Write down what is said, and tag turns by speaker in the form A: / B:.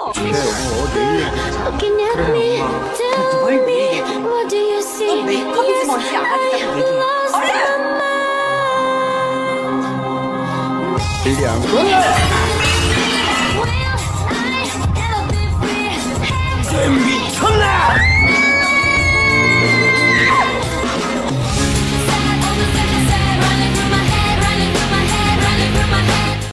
A: 그래 여보 내일 얘기하자. 그래 엄마.
B: 뭘 내일 얘기해? 너 메이크업이 뭔지 알아듣다고 얘기해. 얼른!
A: 일리 안 그래?